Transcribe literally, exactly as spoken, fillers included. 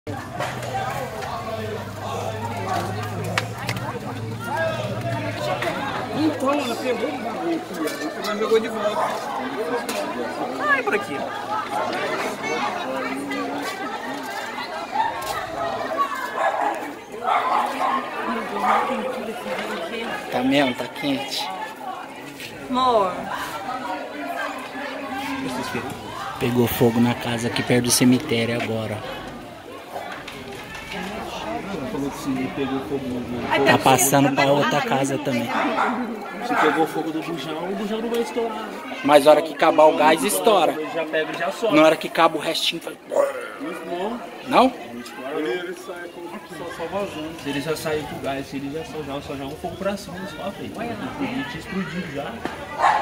Então, ela pegou o bagulho aqui, ela jogou de volta. Ai, por aqui. Tá mesmo? Tá quente? Amor. Pegou fogo na casa aqui perto do cemitério agora. Falou que se pegou fogo no... Tá passando pra outra casa também. Se pegou fogo do bujão, o bujão não vai estourar. Mas na hora que acabar o gás, estoura. Ele já pega e já sobe. Na hora que acaba o restinho, faz... Não? Não? Ele, ele sai com só, só vazando. Se ele já sair com o gás, se ele já só joga, só joga um fogo pra cima, só, velho. Ele tinha explodido já.